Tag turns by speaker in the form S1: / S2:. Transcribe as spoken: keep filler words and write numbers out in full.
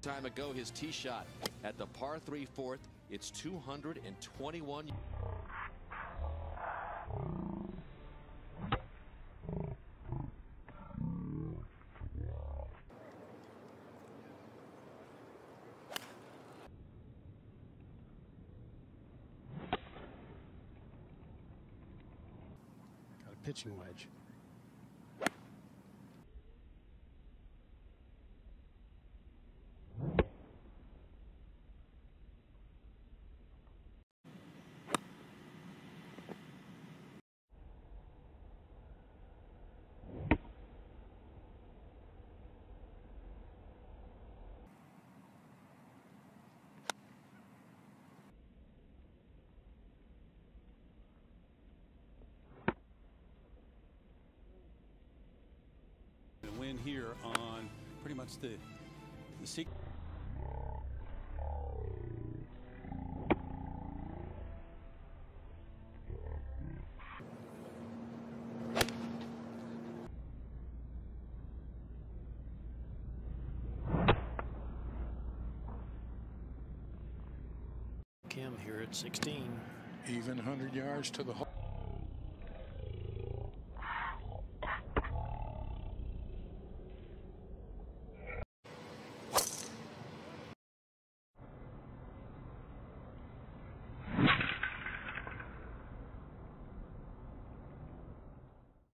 S1: Time ago, his tee shot at the par three fourth. It's two hundred twenty-one.
S2: Got a pitching wedge.
S3: Win here on pretty much the the secret.
S2: Kim here at sixteen.
S4: Even one hundred yards to the hole.